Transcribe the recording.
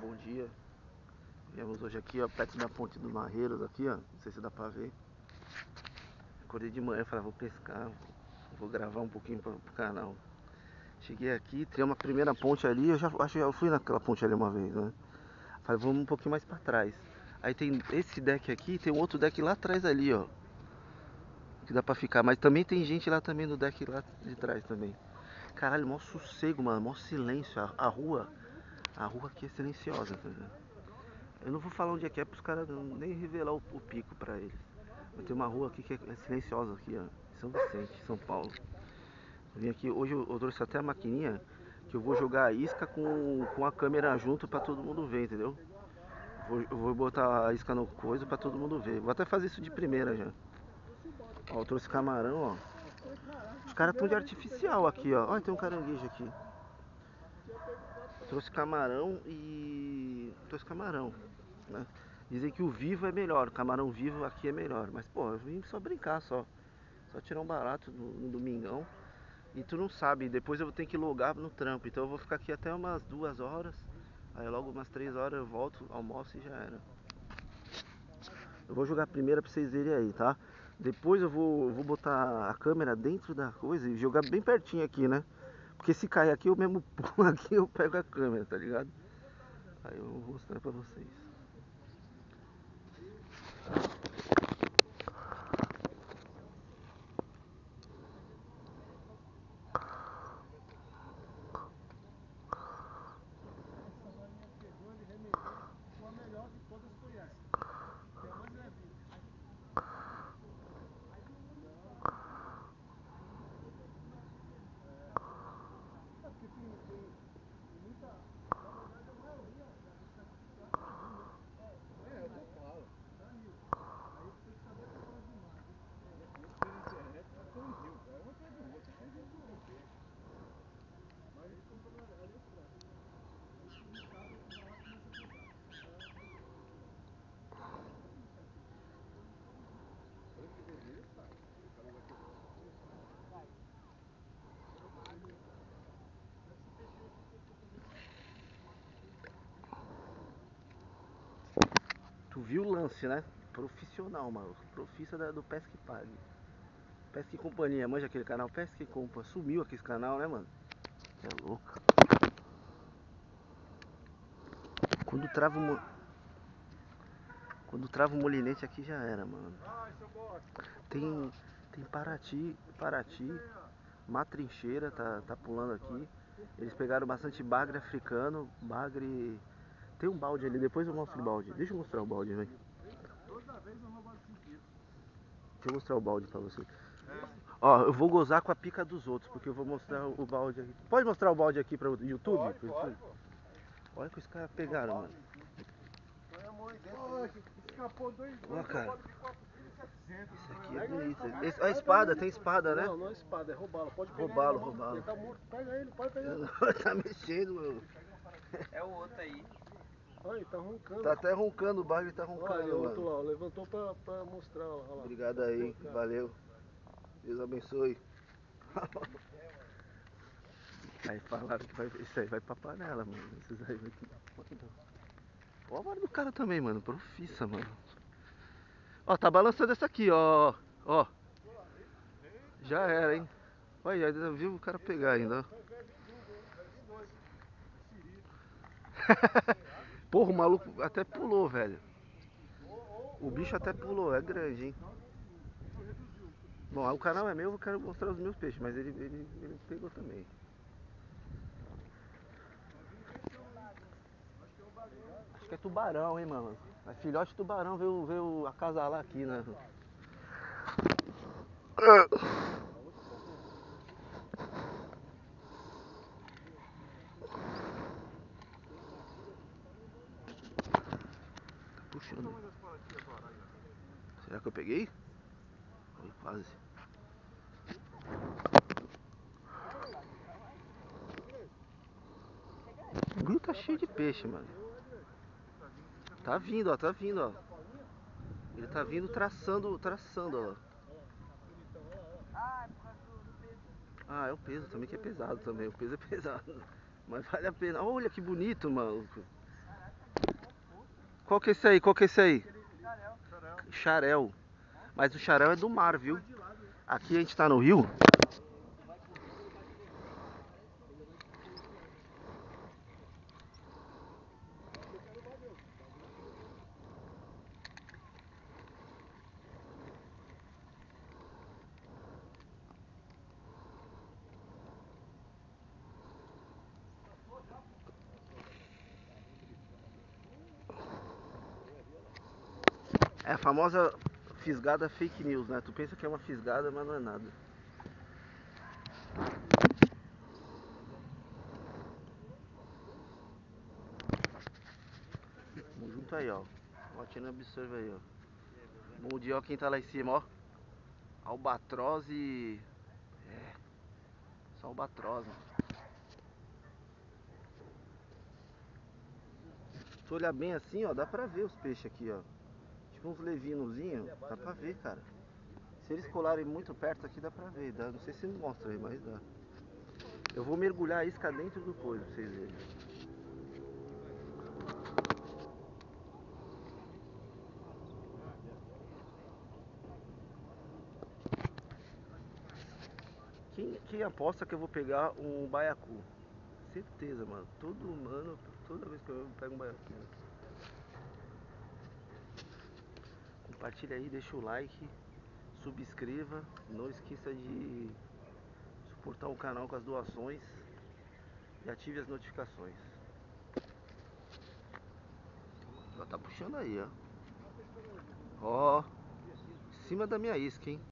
bom dia. Viemos hoje aqui, ó, perto da ponte dos Marreiros aqui, ó. Não sei se dá pra ver. Acordei de manhã, falei, vou pescar, vou gravar um pouquinho pro canal. Cheguei aqui, tem uma primeira ponte ali, eu já acho que eu fui naquela ponte ali uma vez, né? Falei, vamos um pouquinho mais pra trás. Aí tem esse deck aqui, tem um outro deck lá atrás ali, ó. Que dá pra ficar, mas também tem gente lá também no deck lá de trás também. Caralho, mó sossego, mano, mó silêncio. A rua aqui é silenciosa, tá ligado? Eu não vou falar onde é que é pros caras nem revelar o pico pra eles. Mas tem uma rua aqui que é silenciosa aqui, ó. São Vicente, São Paulo. Eu vim aqui, hoje eu trouxe até a maquininha que eu vou jogar a isca com a câmera junto pra todo mundo ver, entendeu? Eu vou botar a isca no coisa pra todo mundo ver. Vou até fazer isso de primeira já. Ó, eu trouxe camarão, ó. Os caras estão de artificial aqui, ó. Olha, tem um caranguejo aqui. Trouxe camarão e... trouxe camarão, né? Dizem que o vivo é melhor, o camarão vivo aqui é melhor. Mas, pô, eu vim só brincar, só tirar um barato no domingão. E tu não sabe, depois eu vou ter que logar no trampo. Então eu vou ficar aqui até umas 2 horas. Aí logo umas 3 horas eu volto, almoço e já era. Eu vou jogar a primeira pra vocês verem aí, tá? Depois eu vou botar a câmera dentro da coisa e jogar bem pertinho aqui, né? Porque se cair aqui, eu mesmo pulo aqui eu pego a câmera, tá ligado? Aí eu vou mostrar pra vocês. Tu viu o lance, né? Profissional, mano. Profissa do Pesca e Pague. Pesca e Companhia, manja aquele canal Pesca e Compa. Sumiu aqui esse canal, né, mano? É louco. Quando trava o Quando trava o molinete aqui já era, mano. Tem Paraty, Matrincheira tá pulando aqui. Eles pegaram bastante bagre africano, bagre. Tem um balde ali, depois eu mostro o balde. Deixa eu mostrar o balde, velho. Deixa eu mostrar o balde pra você. Ó, eu vou gozar com a pica dos outros, porque eu vou mostrar o balde aqui. Pode mostrar o balde aqui para o YouTube? Pode. Olha que os caras pegaram, mano. Escapou dois Olha, cara. Isso aqui é bonito. A espada, tem espada, né? Não, não é espada, é roubá-lo. Pode pegar Roubá-lo, ele na mão. roubá-lo. Ele tá morto, pega ele, pode pegar. Tá mexendo, mano. É o outro aí. Olha, ele tá roncando. Tá até roncando, o bagre tá Olha roncando, ali, o outro mano. lá, levantou pra mostrar. Olha lá. Obrigado aí, valeu. Deus abençoe. Aí falaram que isso aí vai pra panela, mano. Esses aí vai que não. Ó a vara do cara também, mano. Profissa, mano. Ó, tá balançando essa aqui, ó. Ó. Já era, hein. Olha, ainda viu o cara pegar ainda, ó. Porra, o maluco até pulou, velho. O bicho até pulou, é grande, hein. Bom, o canal é meu, eu quero mostrar os meus peixes, mas ele pegou também. Acho que é tubarão, hein, mano. É filhote de tubarão, veio acasalar aqui, né? Tá puxando. Será que eu peguei? Foi quase. O rio tá cheio de peixe, mano. Tá vindo, ó, tá vindo, ó. Ele tá vindo traçando, ó. Ah, é por causa do peso. Ah, é o peso também que é pesado também. O peso é pesado. Mas vale a pena. Olha que bonito, mano. Qual que é esse aí? Qual que é esse aí? Xarel. Xarel. Mas o xarel é do mar, viu? Aqui a gente tá no rio. É a famosa fisgada fake news, né? Tu pensa que é uma fisgada, mas não é nada. Vamos junto aí, ó. Ó, tirando observa aí, ó. Bom dia, ó, quem tá lá em cima, ó. Albatroz e... É, só albatroz, mano. Se tu olhar bem assim, ó, dá pra ver os peixes aqui, ó. Tipo uns levinozinhos, dá pra ver, cara. Se eles colarem muito perto aqui, dá pra ver. Dá. Não sei se mostra aí, mas dá. Eu vou mergulhar a isca dentro do coisa pra vocês verem. Quem aposta que eu vou pegar um baiacu? Certeza, mano. Todo ano, toda vez que eu pego um baiacu. Compartilha aí, deixa o like, subscreva. Não esqueça de suportar o canal com as doações e ative as notificações. Ó, tá puxando aí, ó. Ó, em cima da minha isca, hein?